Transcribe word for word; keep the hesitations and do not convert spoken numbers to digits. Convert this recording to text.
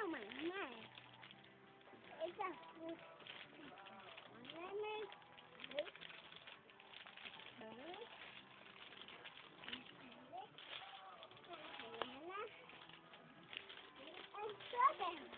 mà này cái sao lấy mấy đấy đấy anh chết rồi